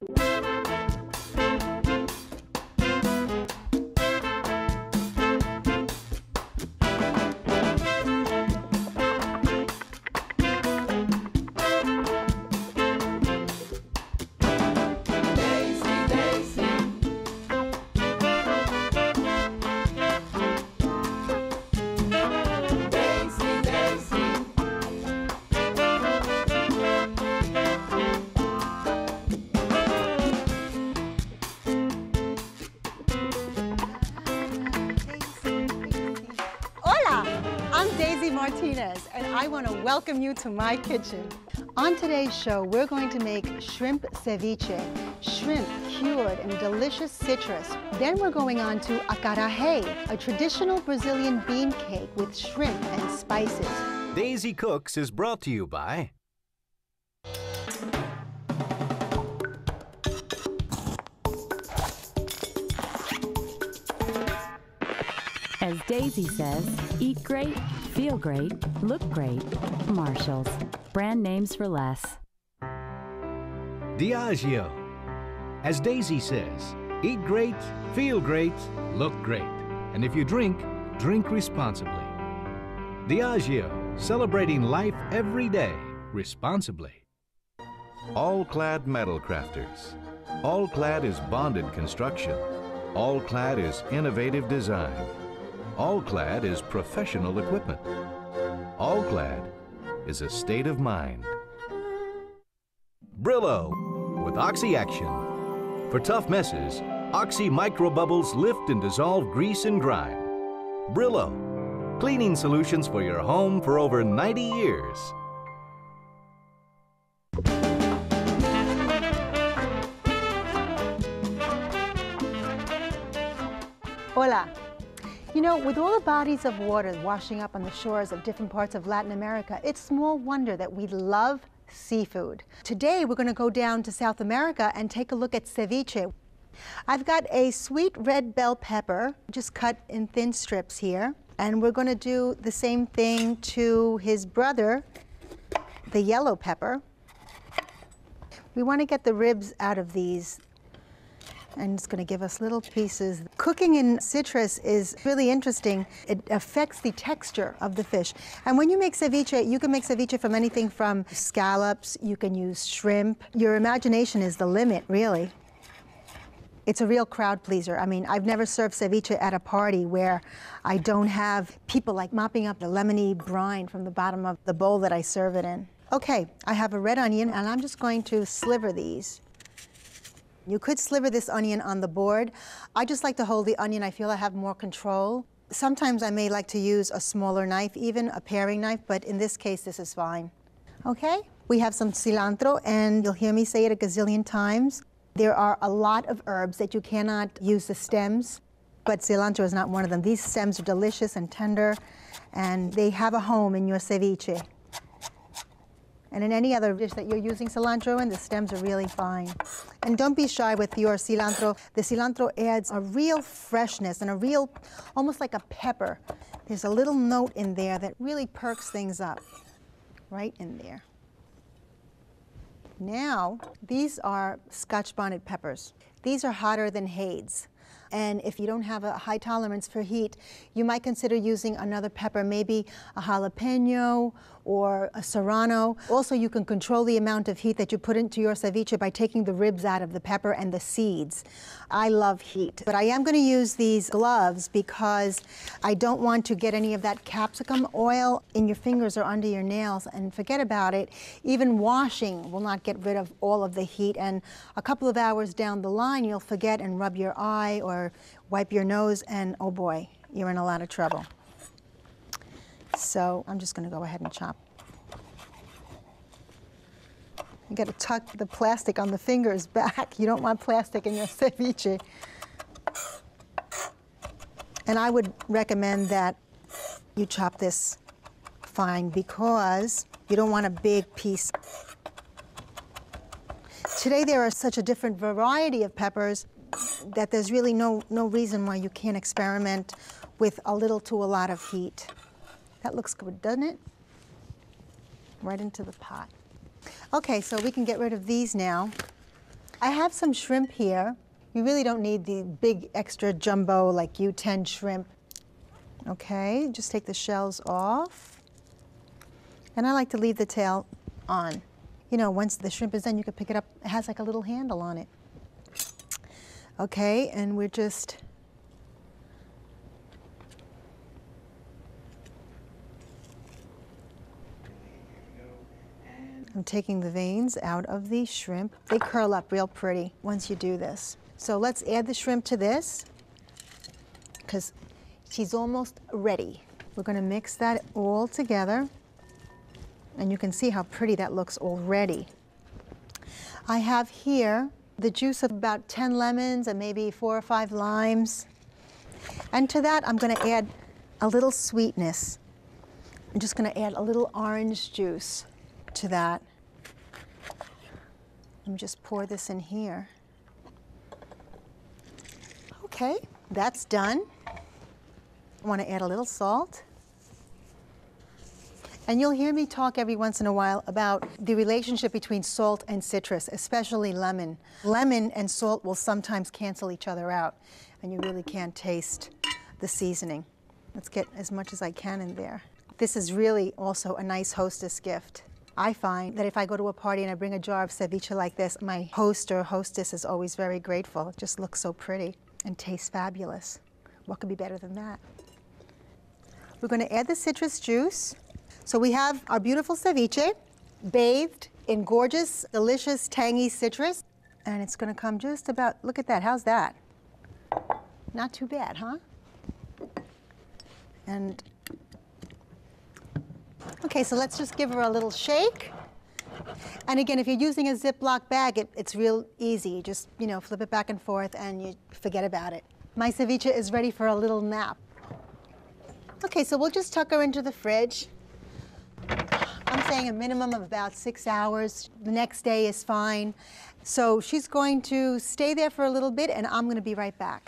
Martinez, and I want to welcome you to my kitchen. On today's show, we're going to make shrimp ceviche, shrimp cured in delicious citrus. Then we're going on to acarajé, a traditional Brazilian bean cake with shrimp and spices. Daisy Cooks is brought to you by As Daisy says, eat great, feel great, look great. Marshalls, brand names for less. Diageo. As Daisy says, eat great, feel great, look great. And if you drink, drink responsibly. Diageo, celebrating life every day responsibly. All-Clad Metal Crafters. All-Clad is bonded construction. All-Clad is innovative design. All-Clad is professional equipment. All-Clad is a state of mind. Brillo with Oxy Action. For tough messes, Oxy Micro Bubbles lift and dissolve grease and grime. Brillo, cleaning solutions for your home for over 90 years. Hola. You know, with all the bodies of water washing up on the shores of different parts of Latin America, it's small wonder that we love seafood. Today, we're going to go down to South America and take a look at ceviche. I've got a sweet red bell pepper, just cut in thin strips here. And we're going to do the same thing to his brother, the yellow pepper. We want to get the ribs out of these. And it's going to give us little pieces. Cooking in citrus is really interesting. It affects the texture of the fish. And when you make ceviche, you can make ceviche from anything from scallops, you can use shrimp. Your imagination is the limit, really. It's a real crowd pleaser. I mean, I've never served ceviche at a party where I don't have people like mopping up the lemony brine from the bottom of the bowl that I serve it in. Okay, I have a red onion, and I'm just going to sliver these. You could sliver this onion on the board. I just like to hold the onion. I feel I have more control. Sometimes I may like to use a smaller knife, even a paring knife, but in this case, this is fine. Okay, we have some cilantro, and you'll hear me say it a gazillion times. There are a lot of herbs that you cannot use the stems, but cilantro is not one of them. These stems are delicious and tender, and they have a home in your ceviche. And in any other dish that you're using cilantro in, the stems are really fine. And don't be shy with your cilantro. The cilantro adds a real freshness and a real, almost like a pepper. There's a little note in there that really perks things up, right in there. Now, these are Scotch bonnet peppers. These are hotter than Hades. And if you don't have a high tolerance for heat, you might consider using another pepper, maybe a jalapeno or a serrano. Also, you can control the amount of heat that you put into your ceviche by taking the ribs out of the pepper and the seeds. I love heat, but I am going to use these gloves because I don't want to get any of that capsicum oil in your fingers or under your nails, and forget about it. Even washing will not get rid of all of the heat, and a couple of hours down the line, you'll forget and rub your eye or wipe your nose, and oh boy, you're in a lot of trouble. So I'm just going to go ahead and chop. You got to tuck the plastic on the fingers back. You don't want plastic in your ceviche. And I would recommend that you chop this fine because you don't want a big piece. Today there are such a different variety of peppers that there's really no reason why you can't experiment with a little to a lot of heat. That looks good, doesn't it? Right into the pot. Okay, so we can get rid of these now. I have some shrimp here. You really don't need the big extra jumbo like U10 shrimp. Okay, just take the shells off. And I like to leave the tail on. You know, once the shrimp is done, you can pick it up. It has like a little handle on it. Okay, and we're just I'm taking the veins out of the shrimp. They curl up real pretty once you do this. So let's add the shrimp to this because she's almost ready. We're going to mix that all together. And you can see how pretty that looks already. I have here the juice of about 10 lemons and maybe 4 or 5 limes. And to that, I'm going to add a little sweetness. I'm just going to add a little orange juice to that. Let me just pour this in here. Okay, that's done. I want to add a little salt. And you'll hear me talk every once in a while about the relationship between salt and citrus, especially lemon. Lemon and salt will sometimes cancel each other out, and you really can't taste the seasoning. Let's get as much as I can in there. This is really also a nice hostess gift. I find that if I go to a party and I bring a jar of ceviche like this, my host or hostess is always very grateful. It just looks so pretty and tastes fabulous. What could be better than that? We're going to add the citrus juice. So we have our beautiful ceviche bathed in gorgeous, delicious, tangy citrus. And it's going to come just about, look at that, how's that? Not too bad, huh? And okay, so let's just give her a little shake. And again, if you're using a Ziploc bag, it's real easy. You just, you know, flip it back and forth and you forget about it. My ceviche is ready for a little nap. Okay, so we'll just tuck her into the fridge. I'm saying a minimum of about 6 hours. The next day is fine. So she's going to stay there for a little bit and I'm going to be right back.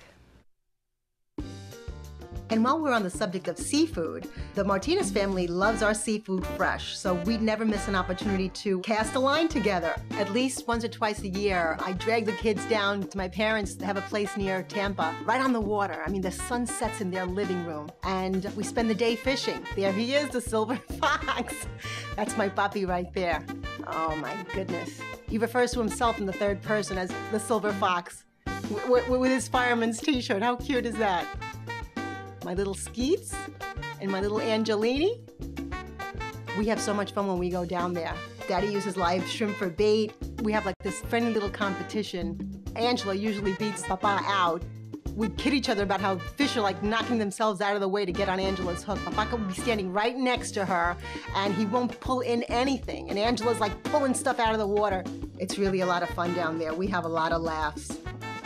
And while we're on the subject of seafood, the Martinez family loves our seafood fresh, so we never miss an opportunity to cast a line together. At least once or twice a year, I drag the kids down to my parents to have a place near Tampa, right on the water. I mean, the sun sets in their living room, and we spend the day fishing. There he is, the silver fox. That's my puppy right there. Oh my goodness. He refers to himself in the third person as the silver fox, with his fireman's t-shirt. How cute is that? My little Skeets and my little Angelini. We have so much fun when we go down there. Daddy uses live shrimp for bait. We have like this friendly little competition. Angela usually beats Papa out. We kid each other about how fish are like knocking themselves out of the way to get on Angela's hook. Papa will be standing right next to her and he won't pull in anything. And Angela's like pulling stuff out of the water. It's really a lot of fun down there. We have a lot of laughs.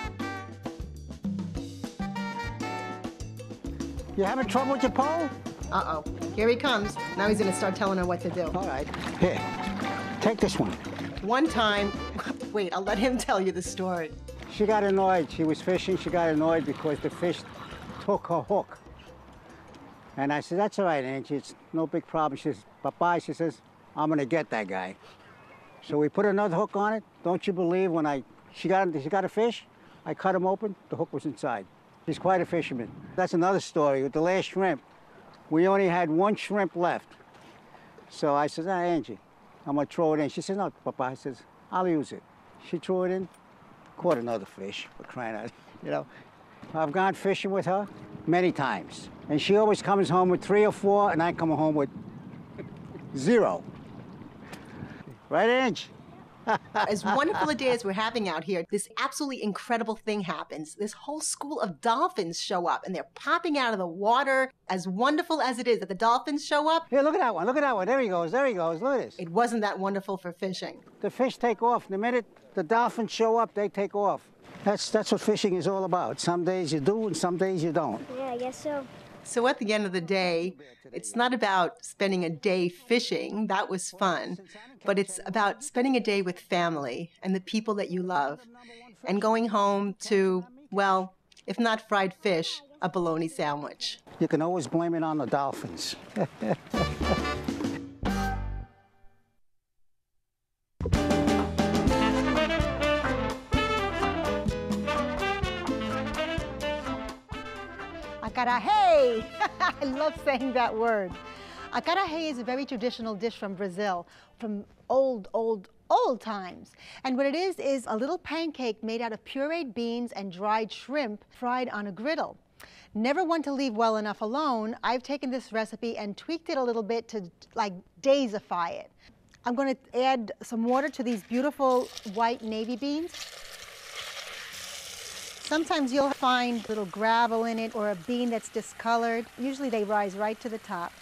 You having trouble with your pole? Uh-oh, here he comes. Now he's gonna start telling her what to do. All right, here, take this one. One time, wait, I'll let him tell you the story. She got annoyed. She was fishing. She got annoyed because the fish took her hook. And I said, that's all right, Angie. It's no big problem. She says, bye-bye. She says, I'm going to get that guy. So we put another hook on it. Don't you believe when she got a fish, I cut him open, the hook was inside. She's quite a fisherman. That's another story. With the last shrimp, we only had one shrimp left. So I said, Angie, I'm going to throw it in. She says, no, Papa. I says, I'll use it. She threw it in, caught another fish, for crying out, you know. I've gone fishing with her many times. And she always comes home with 3 or 4, and I come home with 0. Right, Angie? As wonderful a day as we're having out here, this absolutely incredible thing happens. This whole school of dolphins show up, and they're popping out of the water. As wonderful as it is that the dolphins show up. Here, look at that one. Look at that one. There he goes. There he goes. Look at this. It wasn't that wonderful for fishing. The fish take off. The minute the dolphins show up, they take off. That's what fishing is all about. Some days you do, and some days you don't. Yeah, I guess so. So at the end of the day, it's not about spending a day fishing. That was fun. But it's about spending a day with family and the people that you love and going home to, well, if not fried fish, a bologna sandwich. You can always blame it on the dolphins. acarajé. I love saying that word. Acarajé is a very traditional dish from Brazil, from old times. And what it is a little pancake made out of pureed beans and dried shrimp fried on a griddle. Never one to leave well enough alone, I've taken this recipe and tweaked it a little bit to like daisify it. I'm going to add some water to these beautiful white navy beans. Sometimes you'll find little gravel in it or a bean that's discolored. Usually they rise right to the top.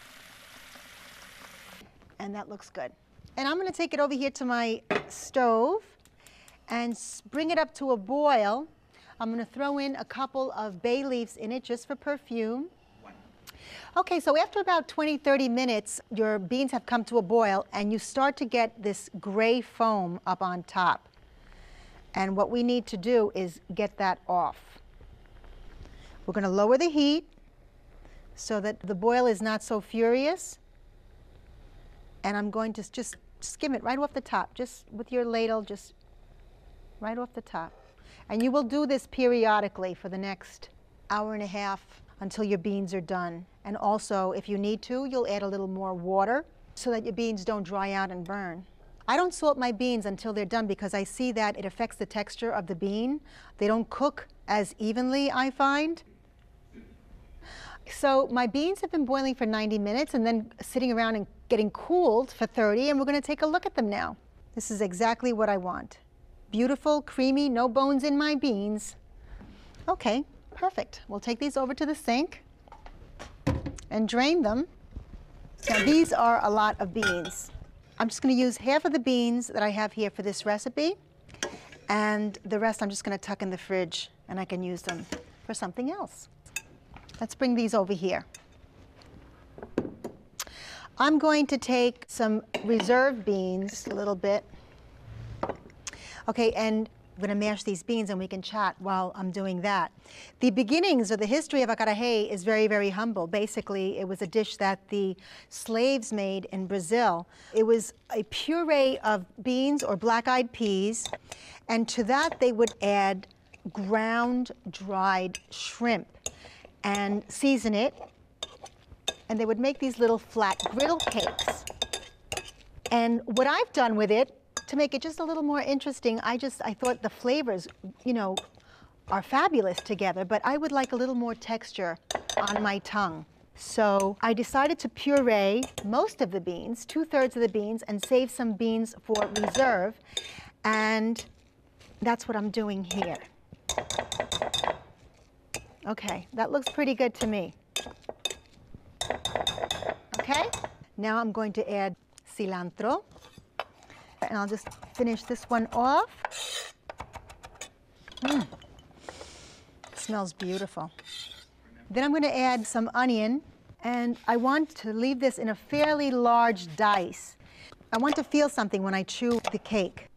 And that looks good. And I'm going to take it over here to my stove and bring it up to a boil. I'm going to throw in a couple of bay leaves in it just for perfume. Okay, so after about 20-30 minutes, your beans have come to a boil and you start to get this gray foam up on top. And what we need to do is get that off. We're going to lower the heat so that the boil is not so furious. And I'm going to just skim it right off the top, just with your ladle, just right off the top. And you will do this periodically for the next hour and a half until your beans are done. And also, if you need to, you'll add a little more water so that your beans don't dry out and burn. I don't salt my beans until they're done because I see that it affects the texture of the bean. They don't cook as evenly, I find. So my beans have been boiling for 90 minutes and then sitting around and getting cooled for 30, and we're going to take a look at them now. This is exactly what I want. Beautiful, creamy, no bones in my beans. Okay, perfect. We'll take these over to the sink and drain them. Now these are a lot of beans. I'm just going to use half of the beans that I have here for this recipe, and the rest I'm just going to tuck in the fridge and I can use them for something else. Let's bring these over here. I'm going to take some reserve beans, a little bit. Okay, and I'm going to mash these beans and we can chat while I'm doing that. The beginnings or the history of acarajé is very, very humble. Basically, it was a dish that the slaves made in Brazil. It was a puree of beans or black-eyed peas, and to that they would add ground dried shrimp and season it, and they would make these little flat griddle cakes. And what I've done with it, to make it just a little more interesting, I thought the flavors, you know, are fabulous together, but I would like a little more texture on my tongue. So I decided to puree most of the beans, 2/3 of the beans, and save some beans for reserve, and that's what I'm doing here. Okay, that looks pretty good to me. Okay, now I'm going to add cilantro. And I'll just finish this one off. Smells beautiful. Then I'm going to add some onion, and I want to leave this in a fairly large dice. I want to feel something when I chew the cake.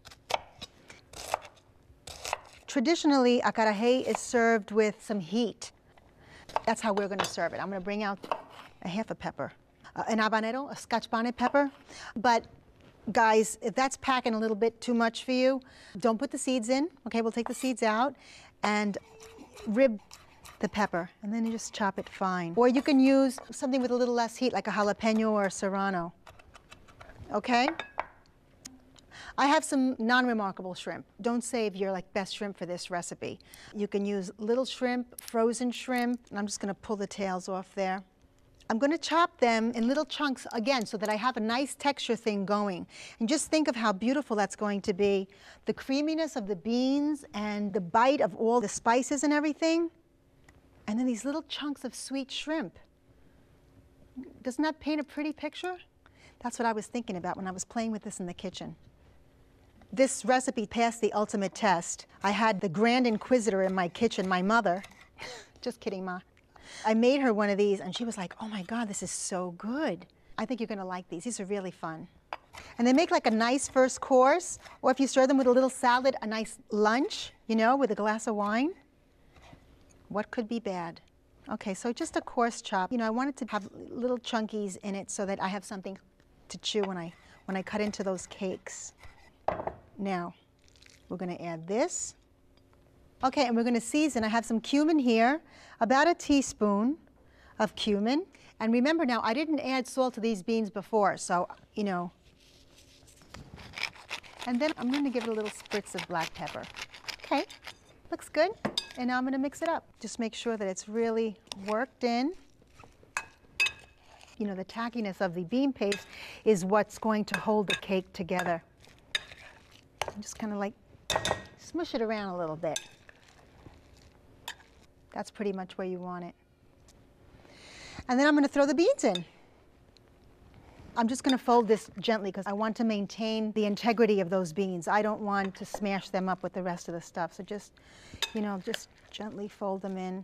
Traditionally, acarajé is served with some heat. That's how we're going to serve it. I'm going to bring out a half a pepper, an habanero, a Scotch bonnet pepper, but guys, if that's packing a little bit too much for you, don't put the seeds in. Okay, we'll take the seeds out and rib the pepper, and then you just chop it fine. Or you can use something with a little less heat, like a jalapeno or a serrano. Okay? I have some non-remarkable shrimp. Don't save your best shrimp for this recipe. You can use little shrimp, frozen shrimp, and I'm just going to pull the tails off there. I'm going to chop them in little chunks again so that I have a nice texture thing going. And just think of how beautiful that's going to be. The creaminess of the beans and the bite of all the spices and everything. And then these little chunks of sweet shrimp. Doesn't that paint a pretty picture? That's what I was thinking about when I was playing with this in the kitchen. This recipe passed the ultimate test. I had the Grand Inquisitor in my kitchen, my mother. Just kidding, Ma. I made her one of these, and she was like, oh my God, this is so good. I think you're going to like these. These are really fun. And they make like a nice first course, or if you serve them with a little salad, a nice lunch, you know, with a glass of wine. What could be bad? Okay, so just a coarse chop. You know, I wanted to have little chunkies in it so that I have something to chew when I cut into those cakes. Now, we're going to add this. Okay, and we're going to season. I have some cumin here, about a teaspoon of cumin. And remember now, I didn't add salt to these beans before, so, you know. And then I'm going to give it a little spritz of black pepper. Okay, looks good. And now I'm going to mix it up. Just make sure that it's really worked in. You know, the tackiness of the bean paste is what's going to hold the cake together. Just kind of like smush it around a little bit. That's pretty much where you want it. And then I'm going to throw the beans in. I'm just going to fold this gently because I want to maintain the integrity of those beans. I don't want to smash them up with the rest of the stuff. So just, you know, just gently fold them in.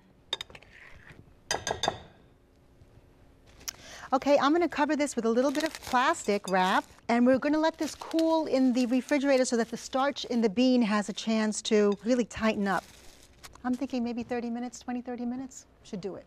Okay, I'm going to cover this with a little bit of plastic wrap, and we're going to let this cool in the refrigerator so that the starch in the bean has a chance to really tighten up. I'm thinking maybe 30 minutes, 20, 30 minutes should do it.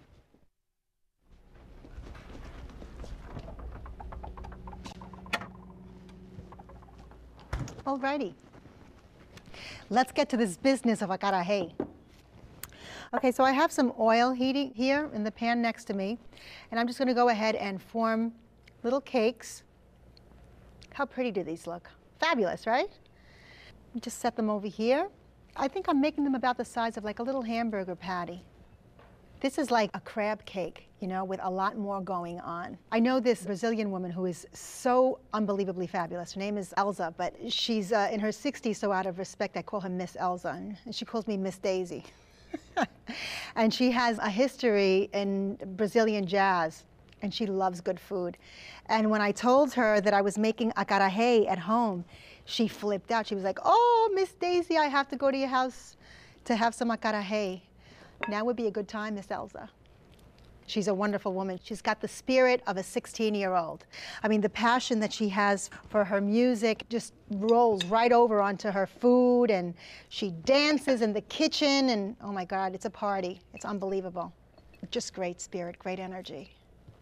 Alrighty, let's get to this business of acarajé. Okay, so I have some oil heating here in the pan next to me, and I'm just going to go ahead and form little cakes. How pretty do these look? Fabulous, right? Just set them over here. I think I'm making them about the size of like a little hamburger patty. This is like a crab cake, you know, with a lot more going on. I know this Brazilian woman who is so unbelievably fabulous. Her name is Elza, but she's in her 60s, so out of respect, I call her Miss Elza, and she calls me Miss Daisy. And she has a history in Brazilian jazz, and she loves good food. And when I told her that I was making acarajé at home, she flipped out. She was like, "Oh, Miss Daisy, I have to go to your house to have some acarajé." Now would be a good time, Miss Elza. She's a wonderful woman. She's got the spirit of a 16-year-old. I mean, the passion that she has for her music just rolls right over onto her food, and she dances in the kitchen, and oh my God, it's a party. It's unbelievable. Just great spirit, great energy.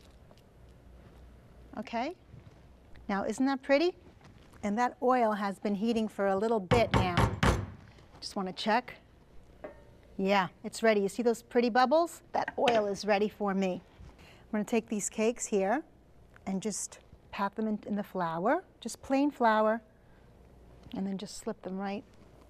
Okay? Now, isn't that pretty? And that oil has been heating for a little bit now. Just want to check. Yeah, it's ready. You see those pretty bubbles? That oil is ready for me. I'm going to take these cakes here and just pat them in the flour, just plain flour, and then just slip them right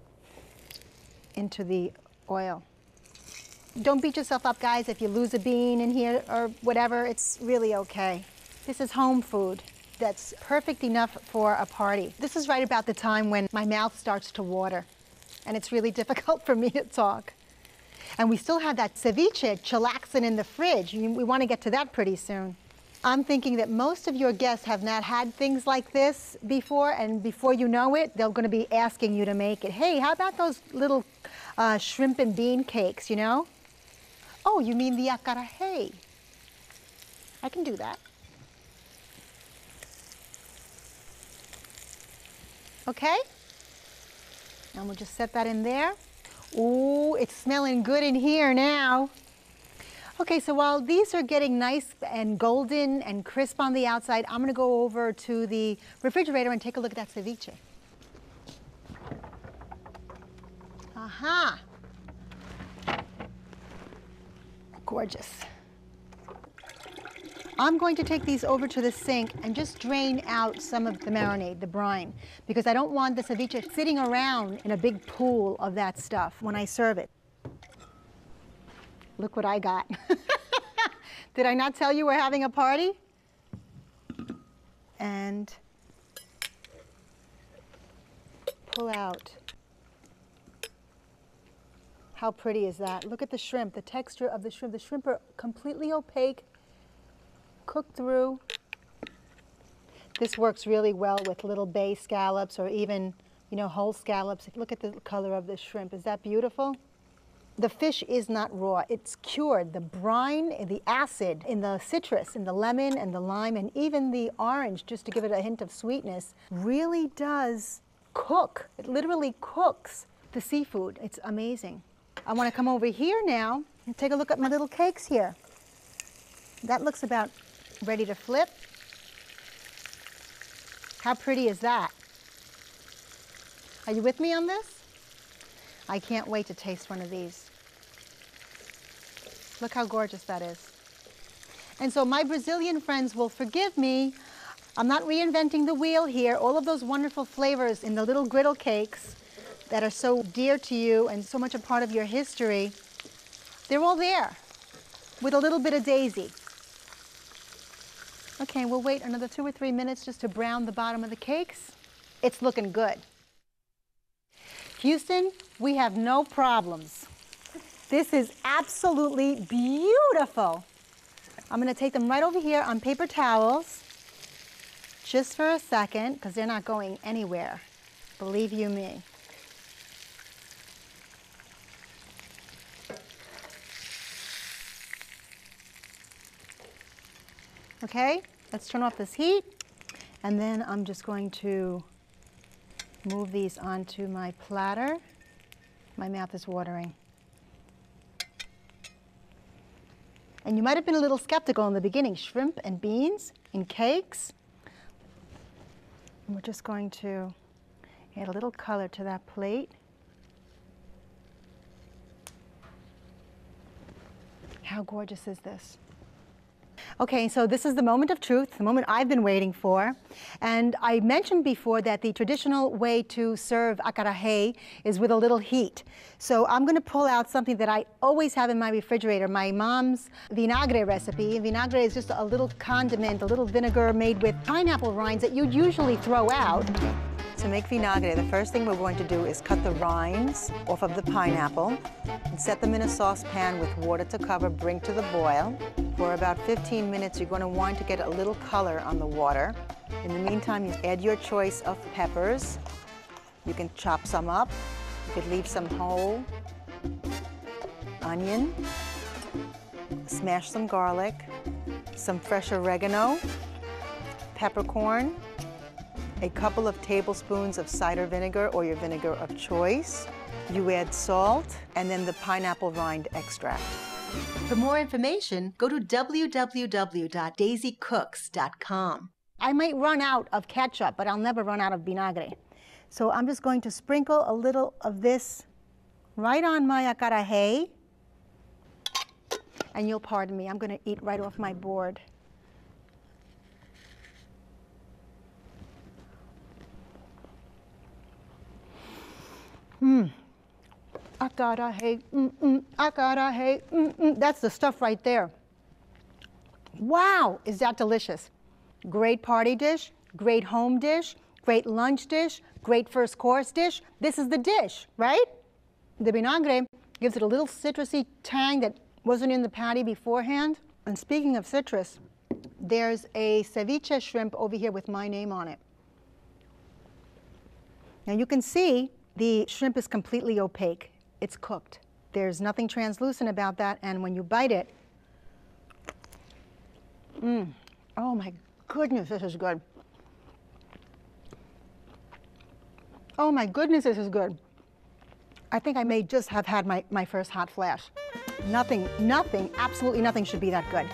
into the oil. Don't beat yourself up, guys, if you lose a bean in here or whatever. It's really okay. This is home food that's perfect enough for a party. This is right about the time when my mouth starts to water, and it's really difficult for me to talk. And we still have that ceviche chilaxing in the fridge. We want to get to that pretty soon. I'm thinking that most of your guests have not had things like this before, and before you know it, they're going to be asking you to make it. Hey, how about those little shrimp and bean cakes, you know? Oh, you mean the acarajé? I can do that. Okay? And we'll just set that in there. Ooh, it's smelling good in here now. Okay, so while these are getting nice and golden and crisp on the outside, I'm gonna go over to the refrigerator and take a look at that ceviche. Aha! Gorgeous. I'm going to take these over to the sink and just drain out some of the marinade, the brine, because I don't want the ceviche sitting around in a big pool of that stuff when I serve it. Look what I got. Did I not tell you we're having a party? And pull out. How pretty is that? Look at the shrimp, the texture of the shrimp. The shrimp are completely opaque, cooked through. This works really well with little bay scallops or even, you know, whole scallops. Look at the color of the shrimp. Is that beautiful? The fish is not raw. It's cured. The brine, the acid in the citrus, in the lemon and the lime, and even the orange, just to give it a hint of sweetness, really does cook. It literally cooks the seafood. It's amazing. I want to come over here now and take a look at my little cakes here. That looks about ready to flip. How pretty is that? Are you with me on this? I can't wait to taste one of these. Look how gorgeous that is. And so my Brazilian friends will forgive me. I'm not reinventing the wheel here. All of those wonderful flavors in the little griddle cakes that are so dear to you and so much a part of your history, they're all there with a little bit of Daisy. Okay, we'll wait another 2 or 3 minutes just to brown the bottom of the cakes. It's looking good. Houston, we have no problems. This is absolutely beautiful. I'm going to take them right over here on paper towels, just for a second, because they're not going anywhere, believe you me. Okay, let's turn off this heat, and then I'm just going to move these onto my platter. My mouth is watering. And you might have been a little skeptical in the beginning. Shrimp and beans in cakes. And we're just going to add a little color to that plate. How gorgeous is this? Okay, so this is the moment of truth, the moment I've been waiting for. And I mentioned before that the traditional way to serve acarajé is with a little heat. So I'm going to pull out something that I always have in my refrigerator, my mom's vinagre recipe. Vinagre is just a little condiment, a little vinegar made with pineapple rinds that you'd usually throw out. To make vinagre, the first thing we're going to do is cut the rinds off of the pineapple and set them in a saucepan with water to cover, bring to the boil. For about 15 minutes, you're going to want to get a little color on the water. In the meantime, you add your choice of peppers. You can chop some up. You could leave some whole. Onion. Smash some garlic. Some fresh oregano. Peppercorn. A couple of tablespoons of cider vinegar or your vinegar of choice. You add salt and then the pineapple rind extract. For more information, go to www.daisycooks.com. I might run out of ketchup, but I'll never run out of vinagre. So I'm just going to sprinkle a little of this right on my acarajé. And you'll pardon me, I'm going to eat right off my board. Acarajé, acarajé, That's the stuff right there. Wow, is that delicious. Great party dish, great home dish, great lunch dish, great first course dish. This is the dish, right? The vinagre gives it a little citrusy tang that wasn't in the patty beforehand. And speaking of citrus, there's a ceviche shrimp over here with my name on it. Now you can see the shrimp is completely opaque. It's cooked. There's nothing translucent about that, and when you bite it, oh my goodness, this is good. Oh my goodness, this is good. I think I may just have had my first hot flash. Nothing, absolutely nothing should be that good.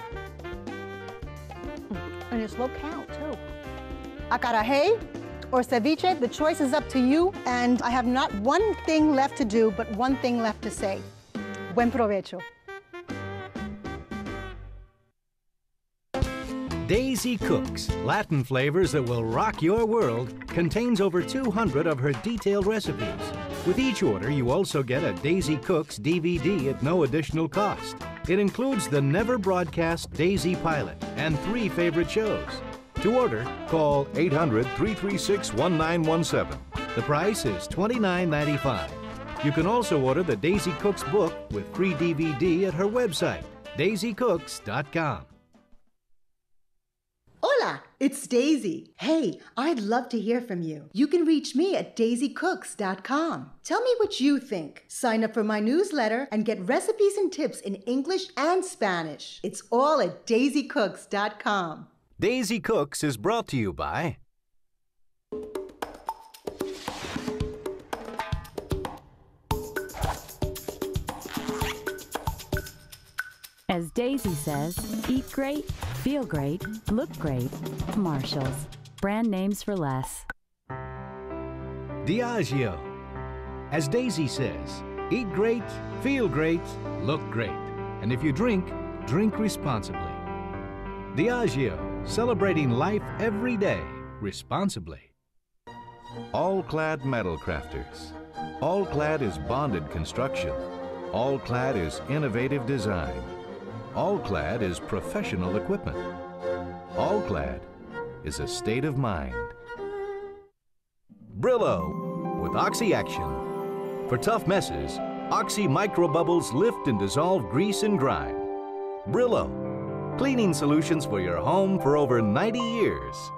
And it's low cal too. Acarajé or ceviche, the choice is up to you, and I have not one thing left to do, but one thing left to say. Buen provecho. Daisy Cooks, Latin flavors that will rock your world, contains over 200 of her detailed recipes. With each order, you also get a Daisy Cooks DVD at no additional cost. It includes the never broadcast Daisy Pilot and 3 favorite shows. To order, call 800-336-1917. The price is $29.95. You can also order the Daisy Cooks book with free DVD at her website, daisycooks.com. Hola, it's Daisy. Hey, I'd love to hear from you. You can reach me at daisycooks.com. Tell me what you think. Sign up for my newsletter and get recipes and tips in English and Spanish. It's all at daisycooks.com. Daisy Cooks is brought to you by As Daisy says, eat great, feel great, look great. Marshalls. Brand names for less. Diageo. As Daisy says, eat great, feel great, look great. And if you drink, drink responsibly. Diageo, celebrating life every day responsibly. All-Clad Metal Crafters. All-Clad is bonded construction. All-Clad is innovative design. All-Clad is professional equipment. All-Clad is a state of mind. Brillo with Oxy Action. For tough messes, Oxy Micro Bubbles lift and dissolve grease and grime. Brillo, cleaning solutions for your home for over 90 years.